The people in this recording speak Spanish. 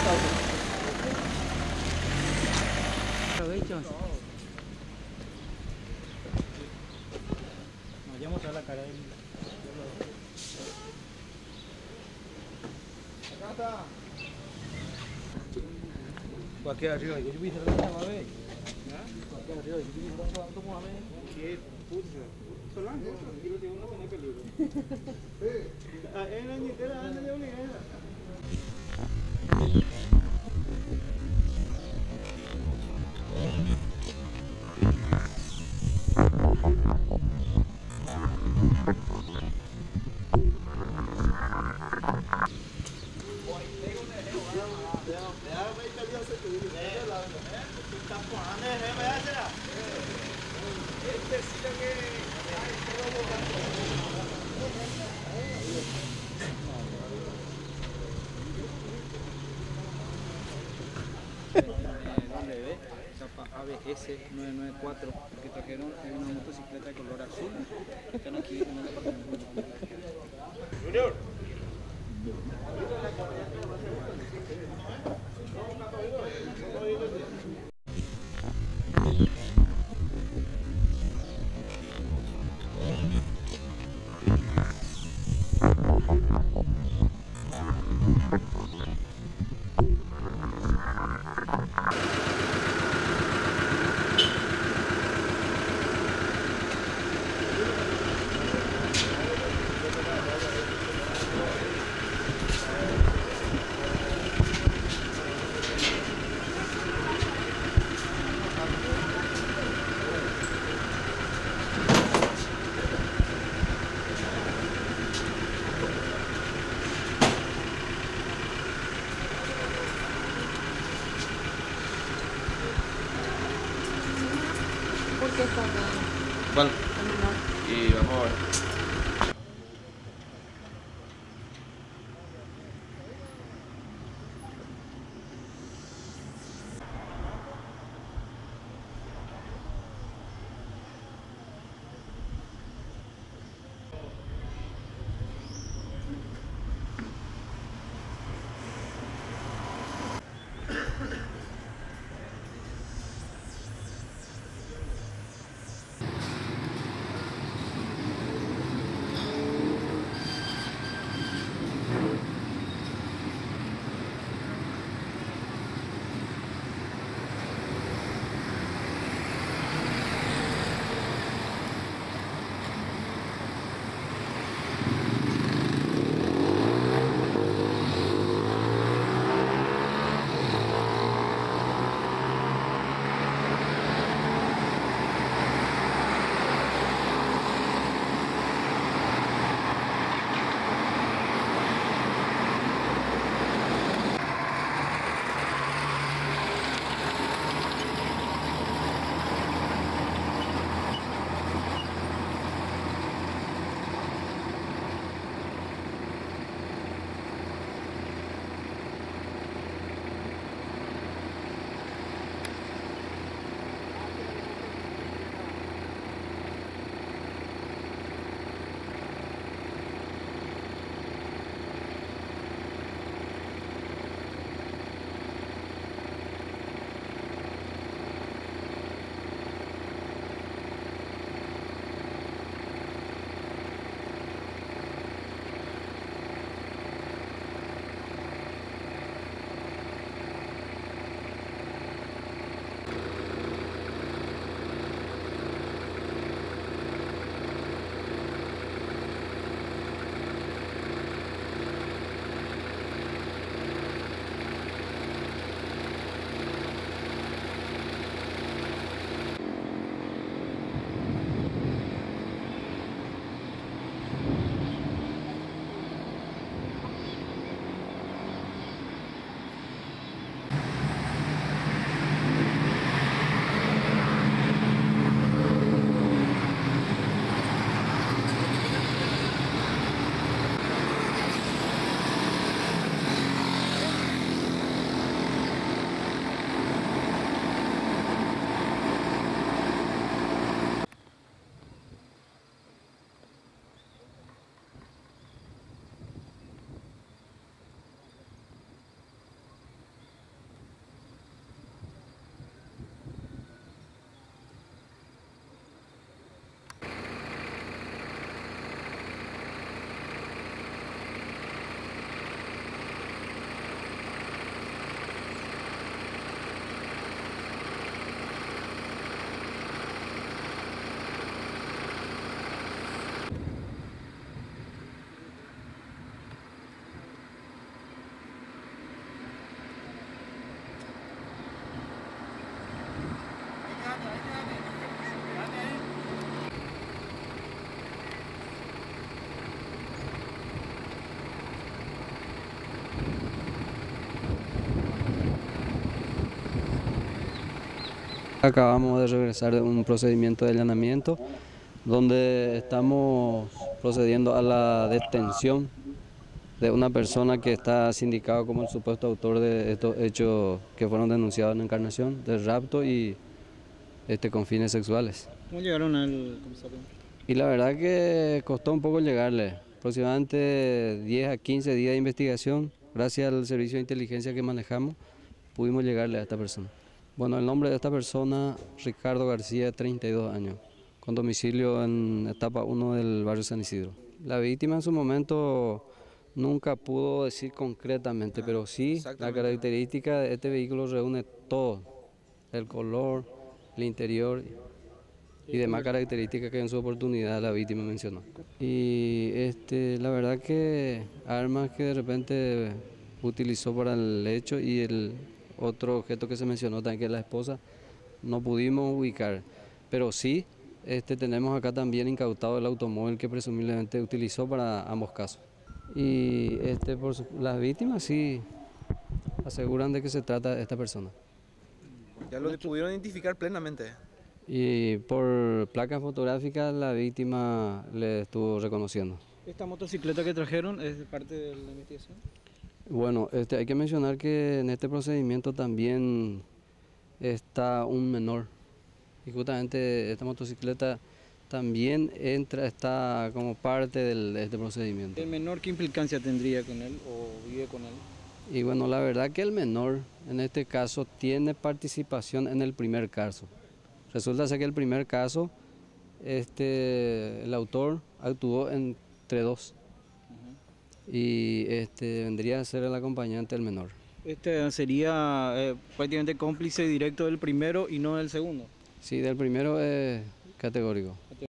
Provecho. Nos vamos a la cara de él. Acá está. Aquí arriba, yo vi cerrar la vez. Aquí arriba, yo vi cerrar la como a ver. Qué puto. Solange, tranquilo, que uno tiene peligro. En la ñitera, anda de unidad. ABS 994, porque trajeron una motocicleta de color azul. Están aquí en el departamento. Junior. ¿Por qué está acá? ¿Cuál? Y vamos a ver. Acabamos de regresar de un procedimiento de allanamiento donde estamos procediendo a la detención de una persona que está sindicado como el supuesto autor de estos hechos que fueron denunciados en Encarnación, de rapto y con fines sexuales. ¿Cómo llegaron al comisario? Y la verdad que costó un poco llegarle, aproximadamente 10 a 15 días de investigación. Gracias al servicio de inteligencia que manejamos, pudimos llegarle a esta persona. Bueno, el nombre de esta persona, Ricardo García, 32 años, con domicilio en etapa 1 del barrio San Isidro. La víctima en su momento nunca pudo decir concretamente, pero sí la característica de este vehículo reúne todo, el color, el interior y demás características que en su oportunidad la víctima mencionó. Y la verdad que armas que de repente utilizó para el hecho y el otro objeto que se mencionó también, que es la esposa, no pudimos ubicar, pero sí tenemos acá también incautado el automóvil que presumiblemente utilizó para ambos casos. Y las víctimas sí aseguran de que se trata de esta persona. Ya lo pudieron identificar plenamente. Y por placas fotográficas la víctima le estuvo reconociendo. ¿Esta motocicleta que trajeron es parte de la investigación? Bueno, hay que mencionar que en este procedimiento también está un menor. Y justamente esta motocicleta también está como parte de este procedimiento. ¿El menor qué implicancia tendría con él o vive con él? Y bueno, la verdad que el menor en este caso tiene participación en el primer caso. Resulta ser que el primer caso, el autor actuó entre dos y vendría a ser el acompañante del menor. Sería prácticamente cómplice directo del primero y no del segundo. Sí, del primero es categórico.